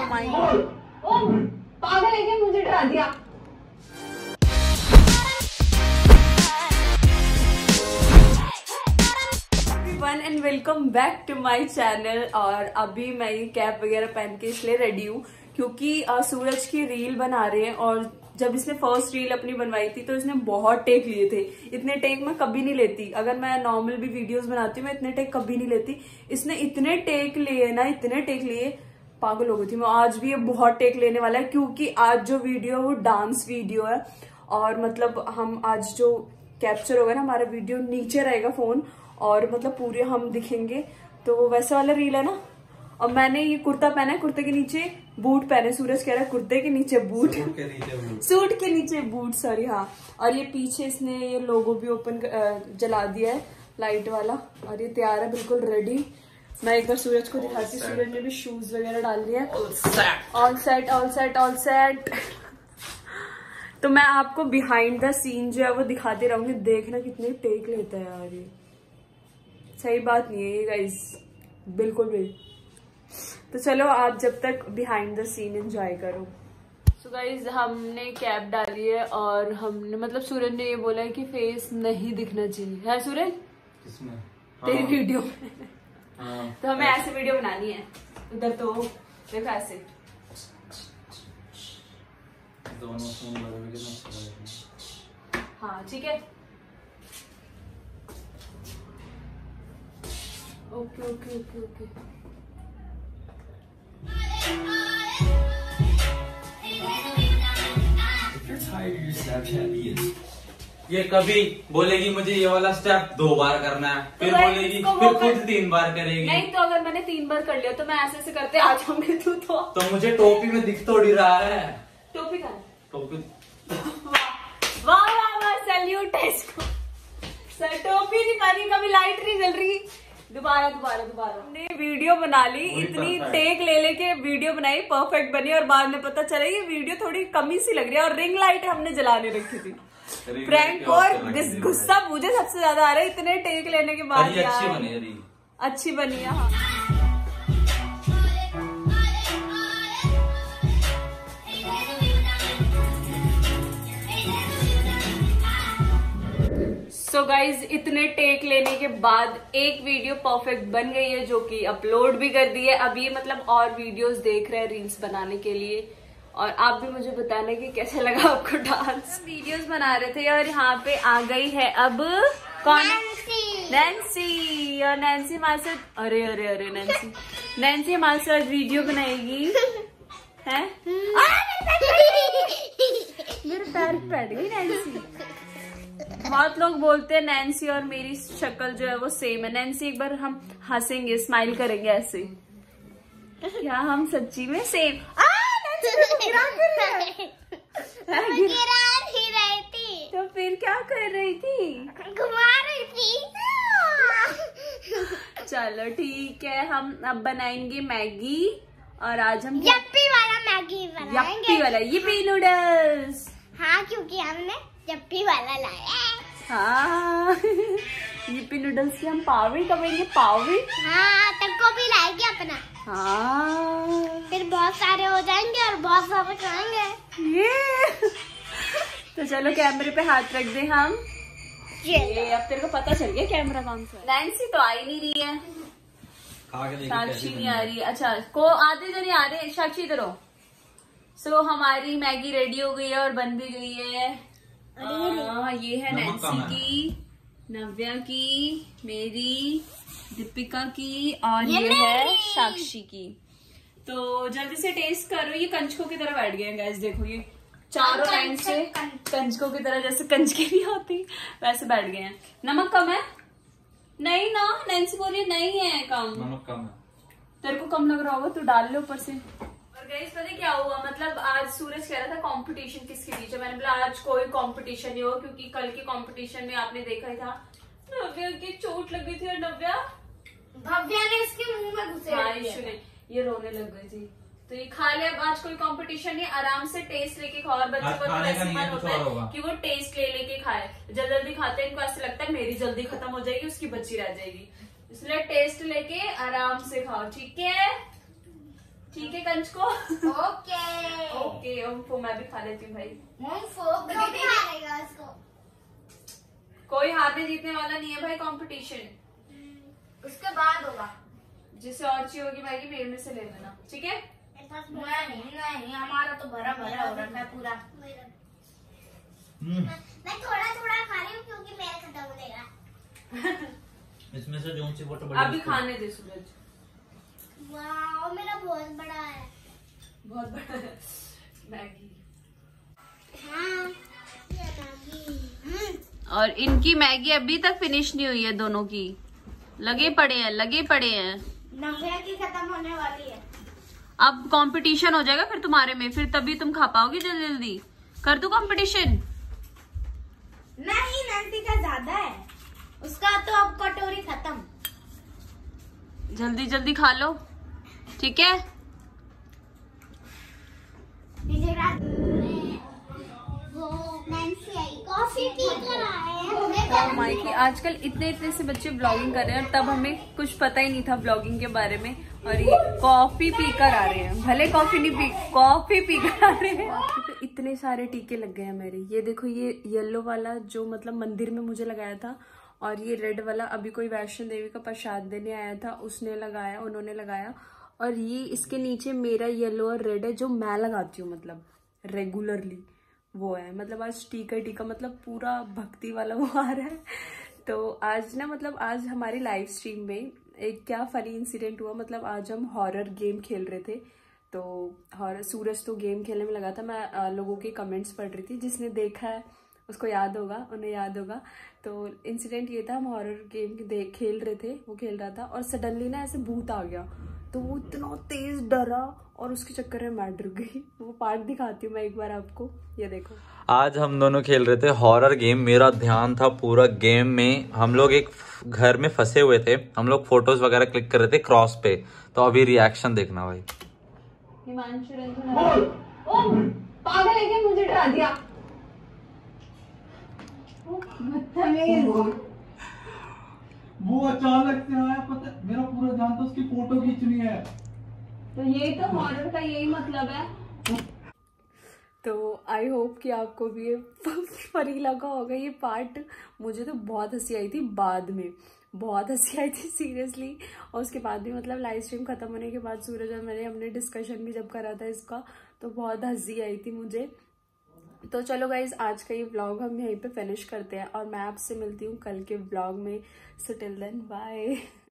आएंगे। पागल है क्या, मुझे डरा दिया। One and welcome back to my channel. और अभी मैं ये कैप वगैरह पहन के इसलिए रेडी हूँ क्योंकि सूरज की रील बना रहे हैं। और जब इसने फर्स्ट रील अपनी बनवाई थी तो इसने बहुत टेक लिए थे। इतने टेक मैं कभी नहीं लेती, अगर मैं नॉर्मल भी वीडियोस बनाती हूँ मैं इतने टेक कभी नहीं लेती। इसने इतने टेक लिए ना, इतने टेक लिए, पागल हो गई थी मैं। आज भी ये बहुत टेक लेने वाला है क्योंकि आज जो वीडियो है वो डांस वीडियो है। और मतलब हम आज जो कैप्चर होगा ना हमारा वीडियो, नीचे रहेगा फोन और मतलब पूरे हम दिखेंगे, तो वो वैसा वाला रील है ना। और मैंने ये कुर्ता पहना है, कुर्ते के नीचे बूट पहने। सूरज कह रहा है कुर्ते के नीचे बूट, सूट के नीचे बूट, सॉरी हाँ। और ये पीछे इसने ये लोगो भी ओपन जला दिया है लाइट वाला। और ये तैयार है बिल्कुल रेडी। मैं एक बार सूरज को दिखाती हूँ। सूरज ने भी शूज वगैरह डाल दिया। All set all set all set. तो मैं आपको बिहाइंड द सीन जो है वो दिखाती रहूंगी। देखना कितने टेक लेता है यार, ये सही बात नहीं है ये गाइस, बिल्कुल भी। तो चलो आप जब तक बिहाइंड द सीन एंजॉय करो। सो गाइस हमने कैप डाली है और हमने मतलब सूरज ने ये बोला है कि फेस नहीं दिखना चाहिए, है सूरज? किसमें? तेरी वीडियो में। तो हमें ऐसे वीडियो बनानी है। उधर तो देखो ऐसे दोनों हाँ ठीक है। Okay okay okay okay. ये कभी बोलेगी मुझे ये वाला स्टेप 2 बार करना है, फिर बोलेगी फिर खुद 3 बार करेगी। नहीं तो अगर मैंने 3 बार कर लिया तो मैं ऐसे ऐसे करते आ जाऊंगी। तो मुझे टोपी में दिख थोड़ी रहा है। टोपी का टोपी वाह वाह वाह, सैल्यूट है इसको। सर टोपी नहीं पानी, कभी लाइट नहीं जल रही। दोबारा दोबारा दोबारा हमने वीडियो बना ली, इतनी टेक ले लेके वीडियो बनाई, परफेक्ट बनी। और बाद में पता चला ये वीडियो थोड़ी कमी सी लग रही है। और रिंग लाइट हमने जलाने रखी थी प्रैंक। और गुस्सा मुझे सबसे ज्यादा आ रहा है इतने टेक लेने के बाद। अच्छी बनी है हाँ। सो गाइज इतने टेक लेने के बाद एक वीडियो परफेक्ट बन गई है जो कि अपलोड भी कर दी है। अब ये मतलब और वीडियोस देख रहे हैं रील्स बनाने के लिए। और आप भी मुझे बताना कि कैसा लगा आपको डांस। वीडियोस बना रहे थे और यहाँ पे आ गई है अब कौन? नैन्सी। और नैन्सी हमारे साथ, अरे अरे अरे नैन्सी हमारे साथ वीडियो बनाएगी है। मेरे पैर बैठ गई नैन्सी। बहुत लोग बोलते हैं नैन्सी और मेरी शक्ल जो है वो सेम है। नैन्सी एक बार हम हंसेंगे, स्माइल करेंगे ऐसे, क्या हम सच्ची में सेम? तो फिर क्या कर रही थी? घुमा रही थी। चलो ठीक है, हम अब बनाएंगे मैगी। और आज हम यप्पी वाला मैगी बनाएंगे। यप्पी वाला यिप्पी नूडल्स। हाँ क्योंकि हमने यप्पी वाला लाया है। हाँ यिप्पी नूडल्स की हम पाव भी करेंगे, पाव भी। हाँ तब को भी लाएंगे अपना। हाँ फिर बहुत सारे हो जाएंगे और बहुत सारे खाएंगे। ये तो चलो कैमरे पे हाथ रख दे हम। ये अब तेरे को पता चल गया कैमरा कौन सा। नैन्सी तो आ ही नहीं रही है, साक्षी नहीं आ रही है। अच्छा को आधे जने आ रहे, साक्षी इधर हो। सो हमारी मैगी रेडी हो गई है और बन भी गई है। ये है नैन्सी की, नव्या की, मेरी, दीपिका की और ये है साक्षी की। तो जल्दी से टेस्ट करो। ये कंचकों की तरह बैठ गए हैं गाइस, देखो ये चारों लाइन से कंचकों की तरह, जैसे कंचके नहीं होती वैसे बैठ गए हैं। नमक कम है? नहीं ना, नैन्सी बोल रही नहीं है कम। नमक कम है। तेरे को कम लग रहा होगा, तू डाल ले ऊपर से। और गाइस पता क्या हुआ, मतलब आज सूरज कह रहा था कंपटीशन किसके बीच है। मैंने बोला आज कोई कंपटीशन नहीं हो क्योंकि कल के कंपटीशन में आपने देखा ही था नव्या की चोट लग गई थी। और नव्या भव्या ने इसके मुंह में घुसे, ये रोने लग गई थी। तो ये खा ले। अब आज कोई कंपटीशन नहीं, आराम से टेस्ट लेके खाओ। और बच्चों को तो ऐसे मन होता है कि वो टेस्ट ले लेके खाए। जल्दी जल्दी खाते हैं, इनको ऐसे लगता है मेरी जल्दी खत्म हो जाएगी, उसकी बच्ची रह जाएगी। इसलिए टेस्ट लेके आराम से खाओ, ठीक है? ठीक है कंच को। ओके ओके ओम्फो मैं भी खा लेती हूँ भाई। इसको कोई हारने जीतने वाला नहीं है भाई, कंपटीशन उसके बाद होगा। जिसे और चाहिए होगी मैगी मेरे में से ले लेना, ठीक है? नहीं हमारा तो भरा भरा हो रहा है पूरा। मैं थोड़ा थोड़ा खा रही हूँ क्योंकि मेरा खत्म हो जाएगा। इसमें से जो सी फोटो अभी खाने दे सूरज। वाह मेरा बहुत बड़ा है। बहुत बड़ा है मैगी। हाँ ये मैगी। और इनकी मैगी अभी तक फिनिश नहीं हुई है, दोनों की लगे पड़े हैं। नव्या की खत्म होने वाली है। अब कंपटीशन हो जाएगा फिर तुम्हारे में, फिर तभी तुम खा पाओगे जल्दी जल्दी। कर दो कंपटीशन। नहीं नंदी का ज्यादा है, उसका तो अब कटोरी खत्म। जल्दी जल्दी खा लो, ठीक है? वो नैन्सी आई कॉफी पी कर आए। माइकी आजकल इतने से बच्चे ब्लॉगिंग कर रहे हैं, तब हमें कुछ पता ही नहीं था ब्लॉगिंग के बारे में, और ये कॉफी पीकर आ रहे हैं। भले कॉफी नहीं पी, कॉफी पीकर आ रहे हैं। तो इतने सारे टीके लग गए हैं मेरे। ये देखो, ये येलो वाला जो मतलब मंदिर में मुझे लगाया था, और ये रेड वाला अभी कोई वैष्णो देवी का प्रसाद देने आया था उन्होंने लगाया। और ये इसके नीचे मेरा येलो और रेड है जो मैं लगाती हूँ मतलब रेगुलरली, वो है। मतलब आज टीका मतलब पूरा भक्ति वाला वो आ रहा है। तो आज ना मतलब आज हमारी लाइव स्ट्रीम में एक क्या फनी इंसिडेंट हुआ। मतलब आज हम हॉरर गेम खेल रहे थे, तो हॉरर सूरज तो गेम खेलने में लगा था, मैं लोगों के कमेंट्स पढ़ रही थी। जिसने देखा है उसको याद होगा, उन्हें याद होगा। तो इंसिडेंट ये था, हम हॉरर गेम खेल रहे थे, वो खेल रहा था, और सडनली ना ऐसे भूत आ गया, तो वो इतना तेज डरा और उसके चक्कर में मैं डर गई। वो पार्ट दिखाती हूँ मैं एक बार आपको, ये देखो। आज हम दोनों खेल रहे थे हॉरर गेम। मेरा ध्यान था पूरा गेम में। हम लोग एक घर में फंसे हुए थे, हम लोग फोटोज वगैरह क्लिक कर रहे थे क्रॉस पे। तो अभी रिएक्शन देखना भाई। हिमांशु पागल है क्या, मुझे डरा दिया। वो अचानक से आया, पता मेरा पूरा ध्यान था उसकी फोटो खींचनी है। तो यही तो हॉरर का यही मतलब है। तो आई होप कि आपको भी ये फनी लगा होगा ये पार्ट। मुझे तो बहुत हंसी आई थी, बाद में बहुत हंसी आई थी सीरियसली। और उसके बाद भी मतलब लाइव स्ट्रीम खत्म होने के बाद सूरज और मैंने हमने डिस्कशन भी जब करा था इसका, तो बहुत हंसी आई थी मुझे। तो चलो गाइज, आज का ये व्लॉग हम यहीं पे फिनिश करते हैं, और मैं आपसे मिलती हूँ कल के व्लॉग में। So till then bye.